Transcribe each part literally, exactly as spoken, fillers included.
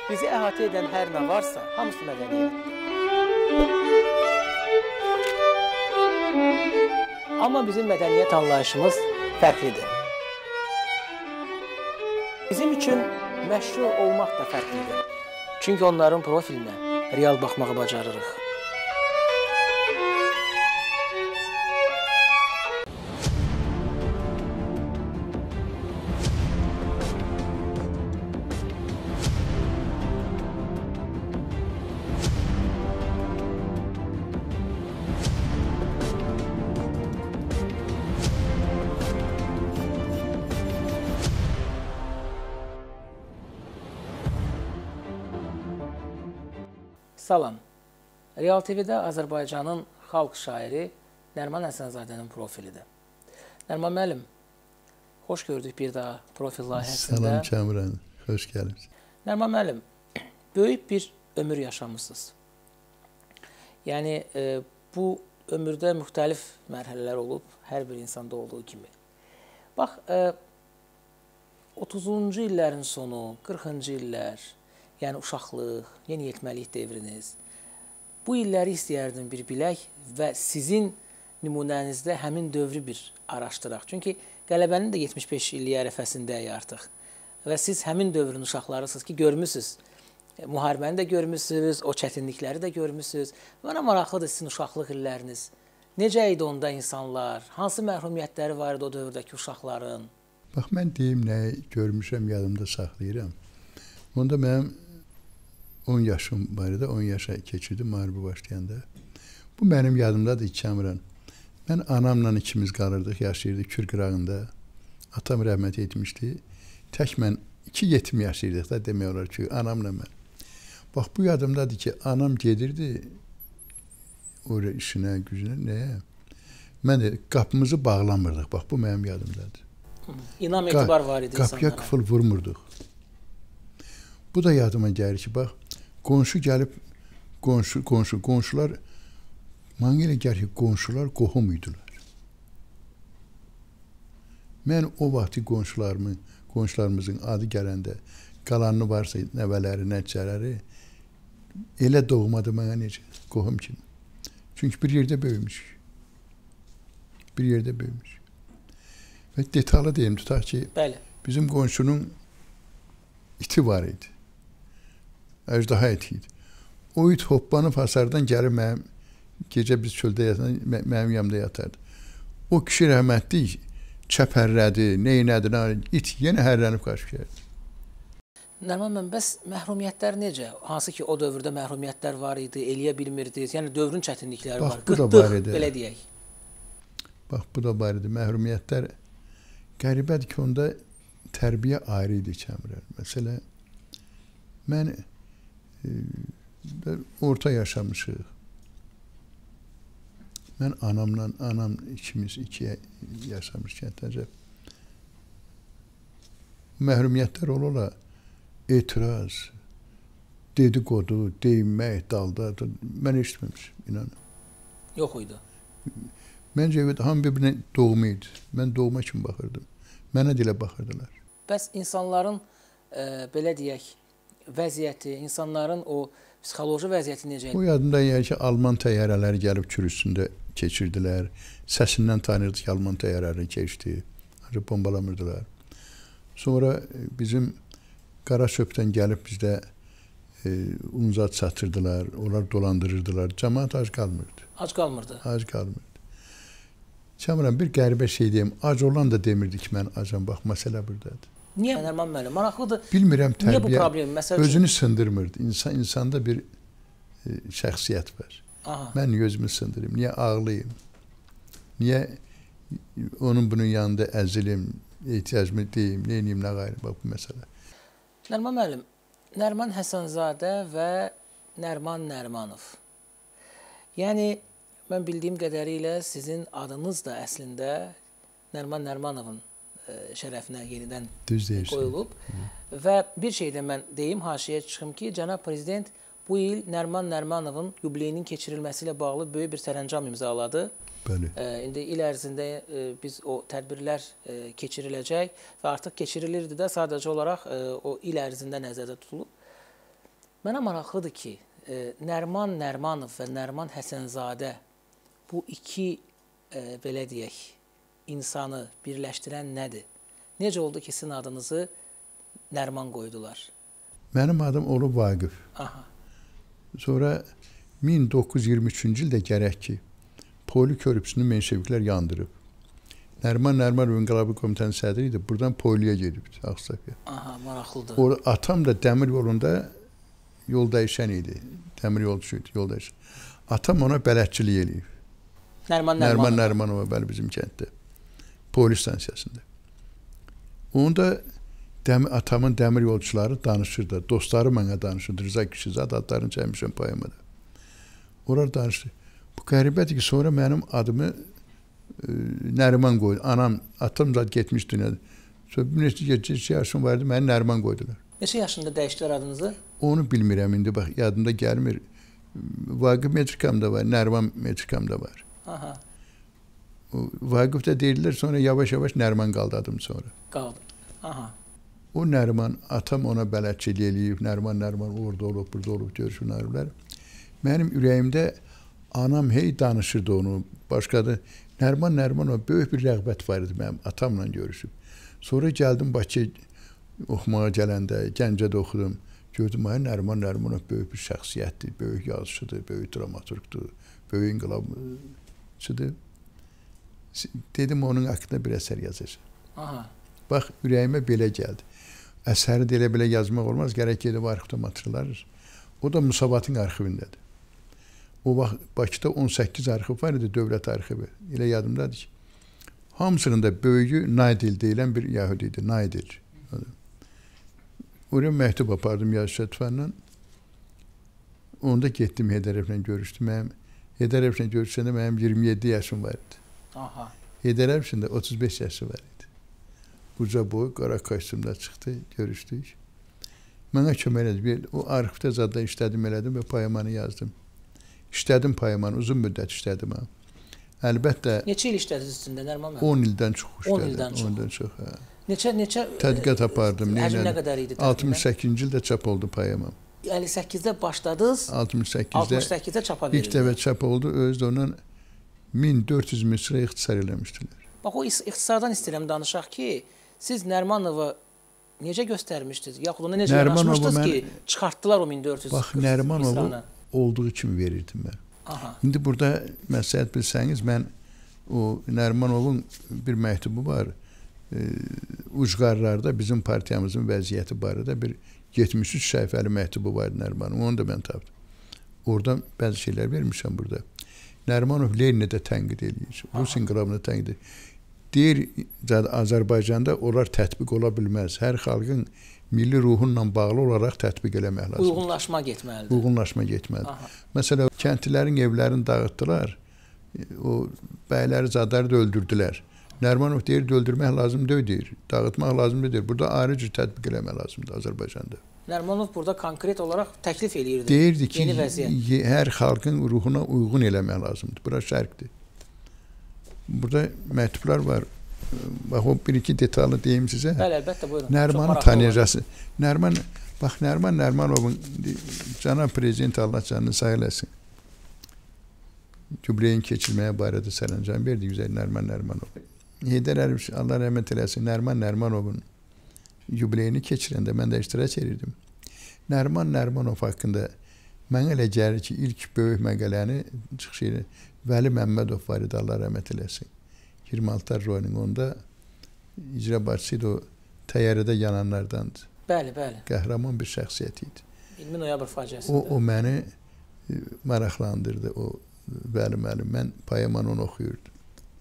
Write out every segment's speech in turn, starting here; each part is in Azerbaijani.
Bizi əhatə edən hər nə varsa, hamısı mədəniyyət. Amma bizim mədəniyyət anlayışımız fərqlidir. Bizim üçün məşhur olmaq da fərqlidir. Çünki onların profilinə real baxmağı bacarırıq. Salam. Real T V-də Azərbaycanın xalq şairi Nəriman Həsənzadənin profilidir. Nəriman müəllim, xoş gördük bir daha profil layihəsində. Salam Kəmran, xoş gəlmişsiniz. Nəriman müəllim, böyük bir ömür yaşamısınız. Yəni, e, bu ömürdə müxtəlif mərhələlər olub, hər bir insanda olduğu kimi. Bax, e, otuzuncu illərin sonu, qırxıncı illər, yəni uşaqlıq, yeniyetməlik devriniz. Bu illəri istəyərdim bir bilək və sizin nümunənizdə həmin dövrü bir araşdıraq. Çünki qələbənin də yetmiş beş illik ərəfəsindəyik artıq. Və siz həmin dövrün uşaqlarısınız ki, görmüsünüz. Müharibəni də görmüsünüz, o çətinlikləri də görmüsünüz. Mənə maraqlıdır sizin uşaqlıq illəriniz. Necə idi onda insanlar? Hansı məhrumiyyətləri var idi o dövrdəki uşaqların? Bax, mən deyim nəyi görmüşəm, yadımda saxlayıram. Onda mənim on yaşım var idi, on yaşa keçirdim müharibə başlayanda. Bu mənim yadımdadır Kəmran. Mən anamla ikimiz qalırdıq, yaşayırdıq Kür qırağında. Atam rəhmət etmişdi. Tək mən iki yetim yaşayırdıq da demək olar ki, anamla mən. Bax, bu yadımdadır ki, anam gedirdi oraya işinə, gücünə, nəyə? Mən də qapımızı bağlamırdıq. Bax, bu mənim yadımdadır. İnam etibar var idi insanlara. Qapıya qıfıl vurmurduq. Bu da yadıma gəlir ki, bax, qonşu gəlib, qonşu, qonşu, qonşular, mənə elə gəlir ki, qonşular qohum idilər. Mən o vaxtı qonşularımın, qonşularımızın adı gələndə, qalanını varsa nəvələri, nəticələri, elə doğmadı mənə necə, qohum kimi. Çünki bir yerdə böyümüşük. Bir yerdə böyümüşük. Və detallı deyim, tutaq ki, Bəli. Bizim qonşunun iti var idi. Əjdaha iti idi. O it hoppanıb hasardan gəlib mənim, gecə biz çöldə yatan, mənim yanımda yatardı. O kişi rəhmətli çəpərlədi, neynədi, it yenə hərlənib qaçıb gəldi. Nəriman mən, bəs məhrumiyyətlər necə? Hansı ki, o dövrdə məhrumiyyətlər var idi, eləyə bilmirdiniz, yəni dövrün çətinlikləri Bax, var. bu da Qıtlıq, var idi. belə deyək. Bax, bu da var idi. Məhrumiyyətlər qəribədir ki, onda tərbiyə ayrı idi Kəmran. Məsələ, mən e, orta yaşamışıq. Mən anamla, anam ikimiz ikiyə yaşamışkən təcəb. Məhrumiyyətlər ola-ola etiraz, dedikodu, deyinmək, dalda, mən eşitməmişim, inanın. Yox idi. Məncə, evet, hamı bir-birinə doğma idi. Mən doğma kimi baxırdım. Mənə dilə baxırdılar. Bəs insanların, e, belə deyək, vəziyyəti, insanların o psixoloji vəziyyəti necə idi? O yadımda yəni ki, Alman təyyarələri gəlib Kür üstündə keçirdilər. Səsindən tanıyırdıq ki, Alman təyyarələri keçdi. Ancaq bombalamırdılar. Sonra bizim Qaraçöpdən gəlib bizdə e, unzat satırdılar. Onlar dolandırırdılar. Cəmaat ac qalmırdı. Ac qalmırdı. Ac qalmırdı. Kəmran, bir qəribə şey deyim. Ac olan da demirdi ki, mən acam. Bax, məsələ buradadır. Niyə, Nəriman müəllim? Maraqlıdır. Bilmirəm, tərbiyə Niyə bu problem? Məsəl özünü sındırmırdı. İnsan, insanda bir e, şəxsiyyət var. Aha. Mən özümü sındırayım. Niyə ağlayayım? Niyə onun bunun yanında əzilim, ehtiyacımı deyim, neyiniyim, nə qayır? Bax, bu məsələ. Nəriman müəllim, Nəriman Həsənzadə və Nəriman Nərimanov. Yəni, mən bildiyim qədərilə sizin adınız da əslində Nəriman Nərimanovun şərəfinə yenidən qoyulub. Və bir şey də mən deyim, haşiyə çıxım ki, Cənab Prezident bu il Nəriman Nərimanovun yubileyinin keçirilməsi ilə bağlı böyük bir sərəncam imzaladı. Bəli. İndi il ərzində biz o tədbirlər keçiriləcək və artıq keçirilirdi də sadəcə olaraq o il ərzində nəzərdə tutulub. Mənə maraqlıdır ki, e, Nəriman Nərimanov və Nəriman Həsənzadə bu iki, e, belə deyək, insanı birləşdirən nədir? Necə oldu ki, sizin adınızı Nəriman qoydular? Mənim adım olub Vaqif. Aha. Sonra min doqquz yüz iyirmi üçüncü ildə gərək ki, Poli körpüsünü menşeviklər yandırıb. Nəriman Nərimanov İnqilabı Komitənin sədri idi. Buradan Poliyə gedibdi, Ağstafya. Aha, maraqlıdır. O, atam da dəmir yolunda yol dəyişən idi. Dəmir yolçu idi, yol dəyişən. Atam ona bələdçilik eləyib. Nəriman Nəriman Nərimanov. Nərimanova, bəli, bizim kənddə. Polis stansiyasında. Onda dəmir, atamın dəmir yolçuları danışırdı. Dostları mənə danışırdı. Rıza Kişizad adlarını çəkmişəm poemada. Onlar danışdı. Bu qəribədir ki, sonra mənim adımı e, Nəriman qoydu. Anam, atam da getmiş dünyada. Sonra bir neçə yaşım vardı, məni Nəriman qoydular. Neçə yaşında dəyişdilər adınızı? Onu bilmirəm indi, bax, yadımda gəlmir. Vaqif metrikamda var, Nəriman metrikamda var. Aha. Vaqif də deyirlər, sonra yavaş-yavaş Nəriman qaldı adım sonra. Qaldı. Aha. O Nəriman, atam ona bələdçilik eləyib, Nəriman, Nəriman orada olub, burada olub, görüşünərlər. Mənim ürəyimdə anam hey danışırdı onu, başqadır. Nəriman, Nəriman o böyük bir rəğbət var idi mənim, atamla görüşüb. Sonra gəldim Bakıya oxumağa gələndə, Gəncədə oxudum. Gördüm, Nəriman, Nəriman o böyük bir şəxsiyyətdir, böyük yazıçıdır, böyük dramaturqdur, böyük inqilabçıdır. Dedim, onun haqqında bir əsər yazacaq. Aha. Bax, ürəyimə belə gəldi. Əsəri də elə belə yazmaq olmaz, gərək edib arxivdə materiallar. O da Musabatın arxivindədir. O vaxt Bakıda on səkkiz arxiv var idi, dövlət arxivi. Elə yadımdadır ki, hamısının da böyüyü Naydil deyilən bir yahudi idi, Naydil. Oraya məktub apardım Yazı Şətfanla. Onda getdim Heydərevlə görüşdüm. Mənim Heydərevlə görüşəndə mənim iyirmi yeddi yaşım var idi. Aha. Heydərevlə otuz beş yaşı var idi. Uca boy, qara kostyumda çıxdı, görüşdük. Mənə kömək elədi. O arxivdə zadda işlədim, elədim və poemanı yazdım. İşlədim poemanı, uzun müddət işlədim. Əlbəttə... Neçə il işlədiniz üstündə, Nəriman müəllim? on ildən çox işlədim. on ildən çox. on ildən çox, hə. Neçə, neçə... Tədqiqat apardım. Həcm nə qədər idi? altmış səkkizinci ildə çap oldu poemam. əlli səkkizdə başladınız, altmış səkkizdə, altmış səkkizdə çapa verildi. İlk dəfə çap oldu, özü də onun min dörd yüz misra ixtisar eləmişdilər. Bax, o ixtisardan istəyirəm danışaq ki, siz Nərimanova necə göstərmişdiniz? Yaxud ona necə yanaşmışdınız ki, çıxartdılar o min dörd yüz bax, Nərimanovu olduğu kimi verirdim mən. Aha. İndi burada məsləhət bilsəniz, mən o Nərimanovun bir məktubu var. E, ucqarlarda bizim partiyamızın vəziyyəti barədə bir yetmiş üç səhifəli məktubu var Nərimanovun. Onu da mən tapdım. Oradan bəzi şeylər vermişəm burada. Nərimanov Leninə də tənqid edir. Rus inqilabını tənqid edir. Deyir, Azərbaycanda onlar tətbiq ola bilməz. Hər xalqın milli ruhunla bağlı olaraq tətbiq eləmək lazımdır. Uyğunlaşma getməlidir. Uyğunlaşma getməlidir. Məsələn, kəndlilərin evlərini dağıtdılar. O bəyləri, zadları da öldürdülər. Nərimanov deyir, öldürmək lazım deyir, dağıtmaq lazım deyir. Burada ayrı cür tətbiq eləmək lazımdır Azərbaycanda. Nərimanov burada konkret olaraq təklif eləyirdi. Deyirdi ki, yeni vəziyyət. Hər xalqın ruhuna uyğun eləmək lazımdır. Bura şərqdir. Burada məktublar var. Bax, o bir-iki detallı deyim sizə. Bəli, əlbəttə, buyurun. Nərimanı tanıyacaqsın. Nəriman, bax, Nəriman Nərimanovun, cənab prezident Allah canını sağ eləsin. Yubileyin keçirməyə barədə sərəncam verdi Yüzey Nəriman Nərimanov. Heydər Əliyev, Allah rəhmət eləsin, Nəriman Nərimanovun yubileyini keçirəndə mən də iştirak edirdim. Nəriman Nərimanov haqqında mənə elə gəlir ki, ilk böyük məqələni çıxış edir. Vəli Məmmədov var idi, Allah rəhmət eləsin. iyirmi altılar royunun onda icra başçıydı, o təyyarədə yananlardandır. Bəli, bəli. Qəhrəman bir şəxsiyyət idi. iyirmi noyabr faciəsində. O, o məni maraqlandırdı, o Vəli müəllim. Mən poemanı onu oxuyurdum.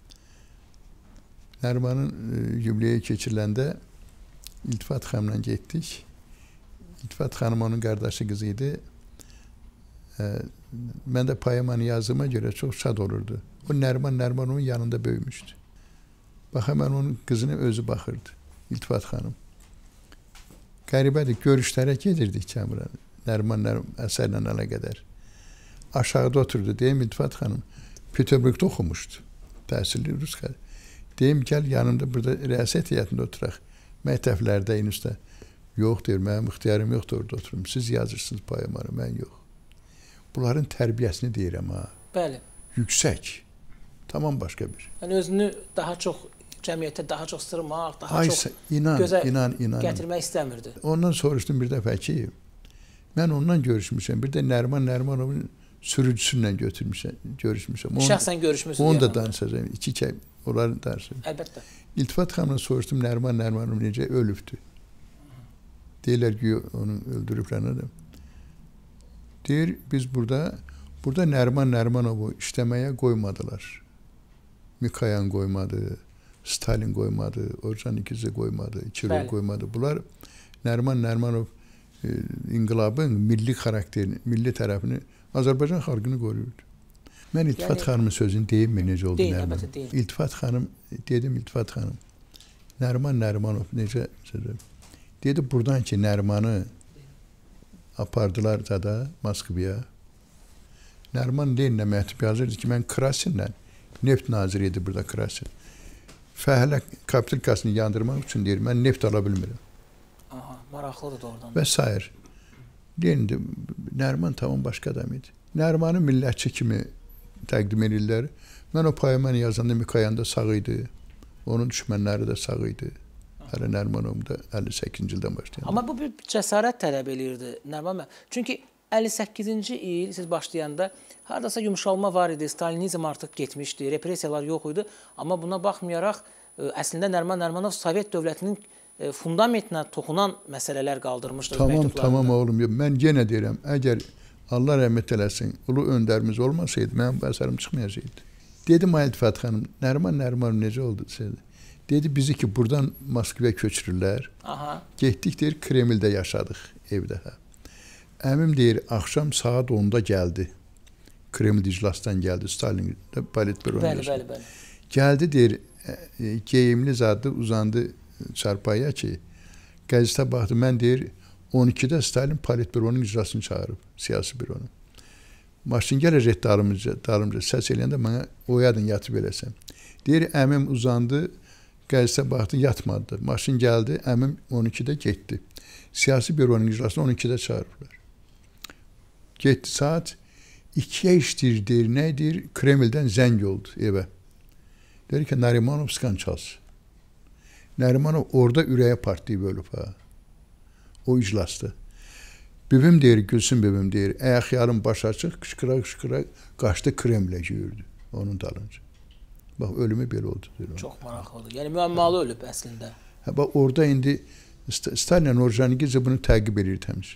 Nərimanın yubileyi keçiriləndə İltifat xanımla getdik. İltifat xanım onun qardaşı qızı idi. Mən də poemanı yazdığıma görə çox şad olurdu. O Nəriman Nərimanovun yanında böyümüşdü. Bax, həmən onun qızına özü baxırdı. İltifat xanım. Qəribədir, görüşlərə gedirdik Kəmran. Nəriman Nəriman əsərlə əlaqədar. Aşağıda oturdu. Deyim, İltifat xanım Peterburqda oxumuşdu. Təhsilli Rus qadın. Deyim, gəl yanımda burada rəsət heyətində oturaq. Məktəblərdə, inüsdə. Yox deyir, mənim ixtiyarım yoxdur orada oturum. Siz yazırsınız poemanı, mən yox. Bunların tərbiyəsini deyirəm ha. Bəli. Yüksək. Tamam başqa bir. Yəni özünü daha çox cəmiyyətə daha çox sırmaq, daha Ay, çox inan, gözə inan, inan. gətirmək istəmirdi. Ondan soruşdum bir dəfə ki, mən ondan görüşmüşəm. Bir də Nərman Nərmanovun sürücüsündən götürmüşəm, görüşmüşəm. Onu, Şəxsən görüşmüşsünüz. Onu da danışacağım. İki kəy onların danışacağım. Əlbəttə. İltifat xanımdan soruşdum Nərman Nərmanov necə ölübdü. Deyirlər ki, onu öldürüblər. Deyir, biz burada burada Nərman Nərmanovu işləməyə qoymadılar. Mikoyan qoymadı, Stalin qoymadı, Orcan İkizi qoymadı, Kirov qoymadı. Bunlar Nərman Nərmanov e, inqilabın milli xarakterini, milli tərəfini, Azərbaycan xalqını qoruyurdu. Mən İltifat yəni, xanımın sözünü deyim mi necə oldu deyil, Nərman? Əlbəttə, deyil. İltifat xanım, dedim İltifat xanım, Nərman Nərmanov necə sözü? Dedi, buradan ki Nərmanı apardılar da Moskvaya. Nərman Leninə məktub yazırdı ki, mən Krasinlə, neft naziri idi burada Krasin. Fəhlə kapitalkasını yandırmaq üçün deyir, mən neft ala bilmirəm. Aha, maraqlıdır doğrudan. Və s. Lenin də, Nərman tamam başqa adam idi. Nərmanı millətçi kimi təqdim edirlər. Mən o poemanı yazanda Mikoyan da sağ idi. Onun düşmənləri də sağ idi. Hələ Nərmanovum da əlli səkkizinci ildən başlayanda. Amma bu bir cəsarət tələb eləyirdi Nərman bəy. Çünki əlli səkkizinci il siz başlayanda haradasa yumşalma var idi, Stalinizm artıq getmişdi, repressiyalar yox idi. Amma buna baxmayaraq əslində Nərman Nərmanov Sovet dövlətinin fundamentinə toxunan məsələlər qaldırmışdı. Tamam, tamam oğlum. Mən yenə deyirəm, əgər Allah rəhmət eləsin, ulu öndərimiz olmasaydı, mənim bu əsərim çıxmayacaqdı. Dedim, İltifat xanım, Nərman Nərmanov necə oldu? Dedi, bizi ki, buradan Moskvaya köçürürlər. Aha. Getdik, deyir, Kremldə yaşadıq evdə. Əmim deyir, axşam saat onda gəldi. Kreml iclasdan gəldi, Stalin də politbüroya. Bəli, bəli, bəli. Gəldi, deyir, e, geyimli zadı uzandı çarpaya ki, qəzetə baxdı, mən deyir, on ikidə Stalin politbüronun iclasını çağırıb, siyasi büronu. Maşın gələcək dalımca, dalımca səs eləyəndə mənə oyadın yatıb eləsəm. Deyir, əmim uzandı, qəzetə baxdı, yatmadı. Maşın gəldi, əmim on ikidə getdi. Siyasi büronun iclasını on ikidə çağırıblar. Getdi, saat ikiyə işləyir, deyir, nə deyir, Kremldən zəng oldu evə. Deyir ki, Narimanov skan çalsın. Narimanov orada ürəyə partlayıb ölüb, ha. O iclasda. Bibim deyir, Gülsün bibim deyir, ayaqyalın baş açıq, qışqıra-qışqıra qaçdı Kremlə yürüdü onun dalınca. Bax, ölümü belə oldu. Deyir, çox maraqlıdır. Yəni, müəmmalı ölüb əslində. Hə, bax, orada indi Stalin Orcanikidze bunu təqib edir təmiz.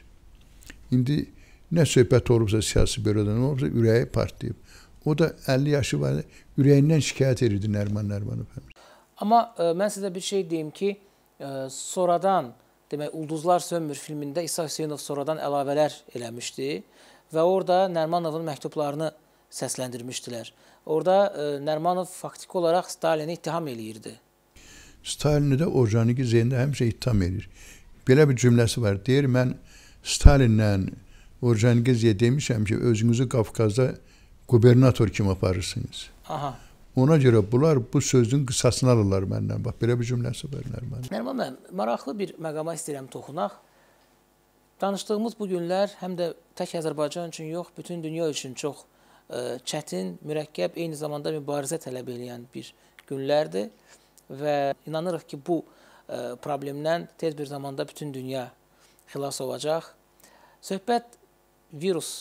İndi nə söhbət olubsa siyasi bürodan olubsa ürəyi partlayıb. O da əlli yaşı var, ürəyindən şikayət edirdi Nərman Nərmanov. Amma ə, mən sizə bir şey deyim ki, ə, sonradan, demək, Ulduzlar Sönmür filmində İsa Hüseynov sonradan əlavələr eləmişdi və orada Nərmanovun məktublarını səsləndirmişdilər. Orada ə, Nərmanov faktiki olaraq Stalini ittiham eləyirdi. Stalini də Orcanikidze'ndə həmişə ittiham edir. Belə bir cümləsi var. Deyir, mən Stalinlə Orcanikidze'yə demişəm ki, özünüzü Qafqazda qubernator kimi aparırsınız. Aha. Ona görə bunlar bu sözün qısasını alırlar məndən. Bax, belə bir cümləsi var Nərman. Nərman bəy, maraqlı bir məqama istəyirəm toxunaq. Danışdığımız bu günlər həm də tək Azərbaycan üçün yox, bütün dünya üçün çox ə, çətin, mürəkkəb, eyni zamanda mübarizə tələb edən bir günlərdir. Və inanırıq ki, bu ə, problemdən tez bir zamanda bütün dünya xilas olacaq. Söhbət virus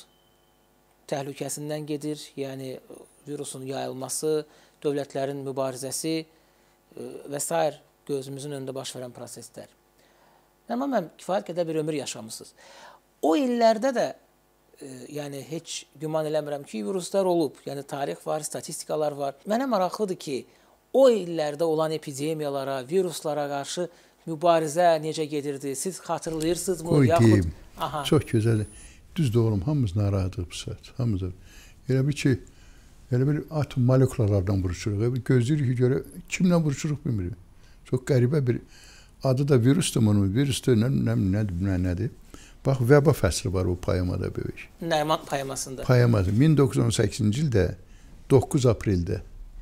təhlükəsindən gedir, yəni virusun yayılması, dövlətlərin mübarizəsi ə, və s. gözümüzün önündə baş verən proseslər. Amma mən kifayət qədər bir ömür yaşamışsınız. O illərdə də ə, yəni heç güman eləmirəm ki, viruslar olub. Yəni tarix var, statistikalar var. Mənə maraqlıdır ki, o illərdə olan epidemiyalara, viruslara qarşı mübarizə necə gedirdi? Siz xatırlayırsınızmı? Qoy deyim. Aha. Çox gözəl. Düzdür oğlum, hamımız narahatıq bu saat. Hamımız. Elə bir ki, elə bir atom molekulalardan vuruşuruq. Gözləyirik ki, görə kimlə vuruşuruq bilmirik. Çox qəribə bir adı da virusdur bunun. Virusdur, nə, nə, nə, nə, nədir? Bax, vəba fəsli var o poemada böyük. Nərman poemasında. Poemada. min doqquz yüz on səkkizinci ildə doqquz apreldə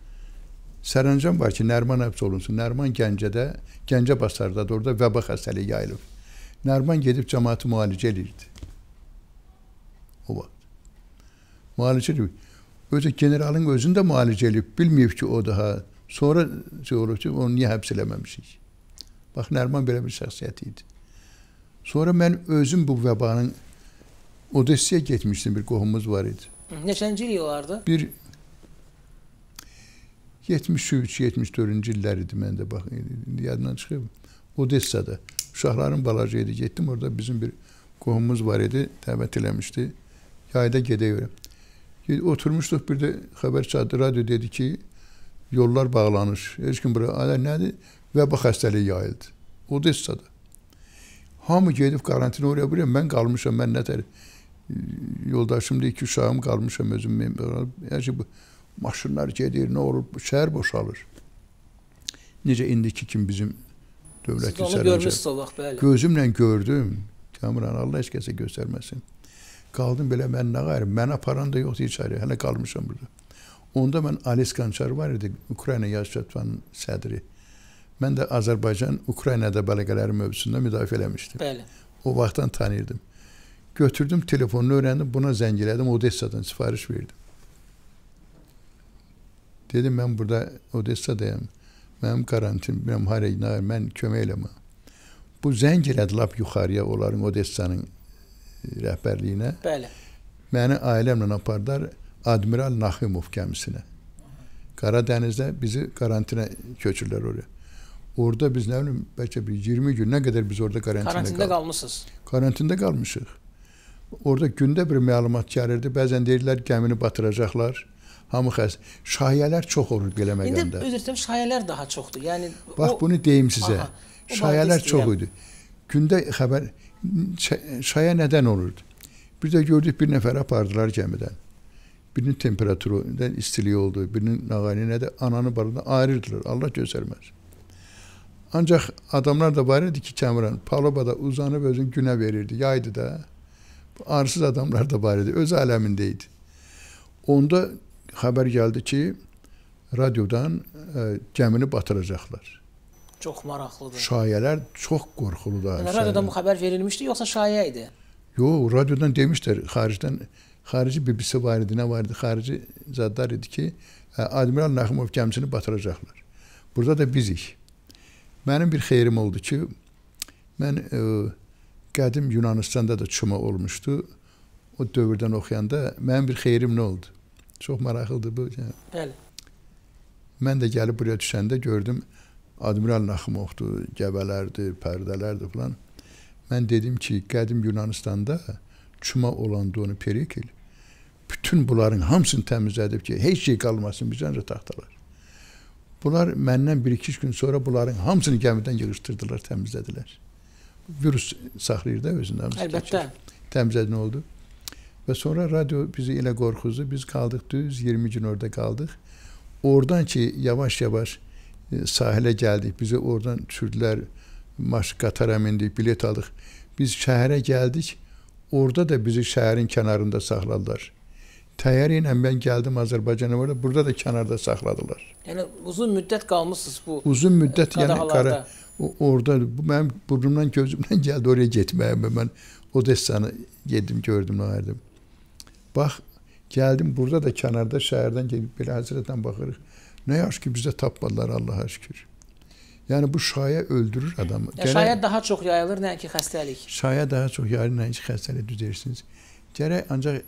sərəncam var ki, Nərman həbs olunsun. Nərman Gəncədə, Gəncə basardadır, orada vəba xəstəliyi yayılıb. Nəriman gedib cəmaatı müalicə edirdi. O vaxt. Müalicə edir. Özü generalın özünü də müalicə edib. Bilməyib ki, o daha. Sonra şey olur ki, onu niyə həbs eləməmişik? Bax, Nəriman belə bir şəxsiyyət idi. Sonra mən özüm bu vəbanın Odessaya getmişdim, bir qohumumuz var idi. Neçənci il olardı? Bir yetmiş üç yetmiş dördüncü illər idi məndə, bax, yadından çıxıb. Odessada. Uşaqların balacı idi, getdim, orada bizim bir qohumumuz var idi, dəvət eləmişdi. Yayda gedəyirəm. Oturmuşduq, bir də xəbər çatdı, radyo dedi ki, yollar bağlanır. Heç kim bura, alə nədir? Vəba xəstəliyi yayıldı. Odessada. Hamı gedib karantina oraya buraya, mən qalmışam, mən nətər yoldaşımda iki uşağım qalmışam, özüm. Hər şey bu, maşınlar gedir, nə olur, şəhər boşalır. Necə indiki kimi bizim dövlətin Siz onu görmüşsünüz o vaxt, bəli. Gözümlə gördüm. Kamran, Allah heç kəsə göstərməsin. Qaldım belə, mən nə qayırım, mən aparan da yoxdur içəri, hələ qalmışam burada. Onda mən Alis Qançar var idi, Ukrayna Yazıçatvanın sədri. Mən də Azərbaycan, Ukraynada bələdiyələri mövzusunda müdafiə eləmişdim. Bəli. O vaxtdan tanıyırdım. Götürdüm, telefonunu öyrəndim, buna zəng elədim, Odessadan sifariş verdim. Dedim, mən burada Odessadayım, mənim karantin, mənim harayına, mən kömək eləmə. Bu zəng elədi lap yuxarıya, onların Odessanın rəhbərliyinə. Bəli. Məni ailəmlə apardılar Admiral Naximov gəmisinə. Qaradənizdə bizi karantinə köçürlər oraya. Orada biz nə bilim, bəlkə bir iyirmi gün, nə qədər biz orada karantində, karantində qalmışsınız. Karantində qalmışıq. Orada gündə bir məlumat gəlirdi. Bəzən deyirlər, gəmini batıracaqlar. Hamı xəst. Şayələr çox olur belə məqamda. İndi özür dilərim, şayələr daha çoxdur. Yəni bax, o... bunu deyim sizə. Aha, şayələr çox idi. Gündə xəbər, şayə nədən olurdu? Bir də gördük, bir nəfər apardılar gəmidən. Birinin temperaturu, istiliyi oldu, birinin nağani nədə, ananı barından ayırırdılar. Allah göstərməz. Ancaq adamlar da var idi ki, Kamran, palobada uzanıb özünü günə verirdi, yaydı da. Arsız adamlar da var idi, öz aləmində idi. Onda xəbər gəldi ki, radyodan ə, gəmini batıracaqlar. Çox maraqlıdır. Şayələr çox qorxuludur. Yəni, radyodan bu xəbər verilmişdi, yoxsa şayə idi? Yox, radyodan demişlər, xaricdən, xarici B B C var idi, nə var idi, xarici zadlar idi ki, Admiral Naximov gəmisini batıracaqlar. Burada da bizik. Mənim bir xeyrim oldu ki, mən ə, qədim Yunanistanda da çuma olmuşdu. O dövrdən oxuyanda mənim bir xeyrim nə oldu? Çox maraqlıdır bu. Yəni. Bəli. Mən də gəlib buraya düşəndə gördüm, Admiral Naximovdur, gəbələrdir, pərdələrdir falan. Mən dedim ki, qədim Yunanistanda çuma olan donu Perikl bütün bunların hamısını təmizlədib ki, heç şey qalmasın, bizəcə taxtalar. Bunlar məndən bir iki gün sonra bunların hamısını gəmidən yığışdırdılar, təmizlədilər. Virüs saxlayır da özündə. Əlbəttə. Təmizlədi nə oldu? Və sonra radyo bizi elə qorxuzdu. Biz qaldıq düz iyirmi gün orada qaldıq. Oradan ki, yavaş-yavaş sahilə gəldik. Bizi oradan düşürdülər. Maş qatara mindik, bilet aldıq. Biz şəhərə gəldik. Orada da bizi şəhərin kənarında saxladılar. Təyyarə ilə mən gəldim Azərbaycana, orada, burada da kənarda saxladılar. Yəni uzun müddət qalmışsınız bu uzun müddət yəni qara, o, orada bu mənim burnumdan gözümdən gəldi oraya getməyə. Mən Odessanı yedim, gördüm, nə bax, gəldim burada da kənarda şəhərdən gedib belə həzrətdən baxırıq. Nə yaş ki bizdə tapmadılar Allah'a şükür. Yəni bu şayə öldürür adamı. Ya, şayə daha çox yayılır, nəinki xəstəlik. Şayə daha çox yayılır, nəinki xəstəlik düzəyirsiniz. Gərək ancaq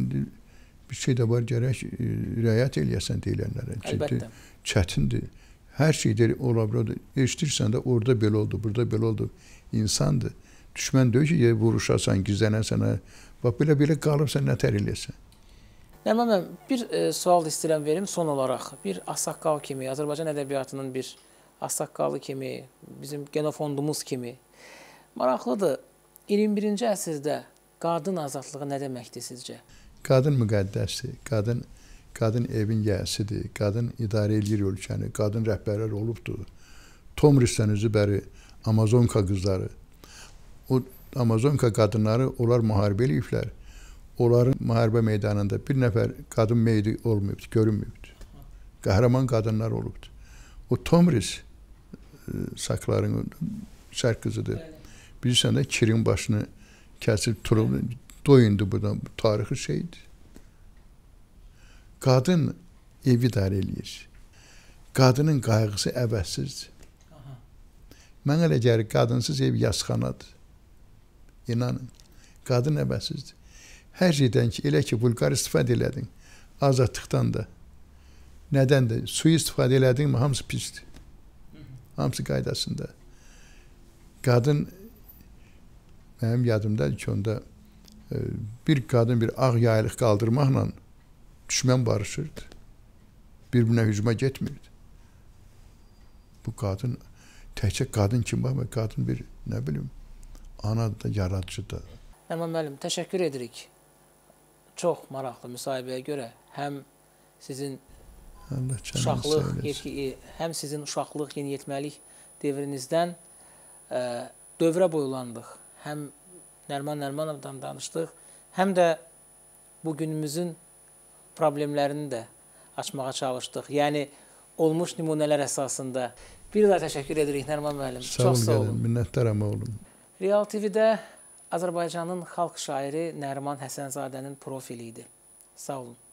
bir şey də var, gərək riayət eləyəsən deyilənlərə. Əlbəttə. Çətindir. Hər şeydə ola bilər. Eşitirsən də orada belə oldu, burada belə oldu. İnsandır. Düşmən deyil ki, vuruşasan, gizlənəsən. Bax, belə-belə qalıbsan, nətər eləyəsən. Nəriman mən bir e, sual istəyirəm verim son olaraq. Bir ağsaqqal kimi, Azərbaycan ədəbiyyatının bir ağsaqqalı kimi, bizim genofondumuz kimi. Maraqlıdır, iyirmi birinci əsrdə qadın azadlığı nə deməkdir sizcə? Qadın müqəddəsdir, qadın, qadın evin yəsidir, qadın idarə edir ölkəni, qadın rəhbərlər olubdur. Tomrisdən üzü bəri Amazonka qızları, o Amazonka qadınları, onlar müharibə eləyiblər. Onların müharibə meydanında bir nəfər qadın meydi olmayıbdır, görünməyibdir. Qəhrəman qadınlar olubdur. O Tomris sakların şərq qızıdır. Bilirsən də kirin başını kəsib turub doyundu buradan. Bu tarixi şeydir. Qadın evi idarə eləyir. Qadının qayğısı əvəzsizdir. Mən elə gəlir, qadınsız ev yasxanadır. İnanın, qadın əvəzsizdir. Hər şeydən ki, elə ki, vulqar istifadə elədin, azadlıqdan da, nədən də, suyu istifadə elədin mi, hamısı pisdir. Hamısı qaydasında. Qadın, mənim yadımdadır ki, onda bir qadın bir ağ yaylıq qaldırmaqla düşmən barışırdı. Bir-birinə hücuma getmirdi. Bu qadın, təkcə qadın kim var, qadın bir, nə bilim, anadır da, yaradıcıdır. Nəriman müəllim, təşəkkür edirik. Çox maraqlı müsahibəyə görə həm sizin uşaqlıq, həm sizin uşaqlıq, yeniyetməlik devrinizdən ə, dövrə boylandıq. Həm Nəriman Nərimanovdan danışdıq, həm də bu günümüzün problemlərini də açmağa çalışdıq. Yəni, olmuş nümunələr əsasında. Bir daha təşəkkür edirik Nəriman müəllim. Çox sağ olun. Minnətdaram oğlum. Real T V-də Azərbaycanın xalq şairi Nəriman Həsənzadənin profili idi. Sağ olun.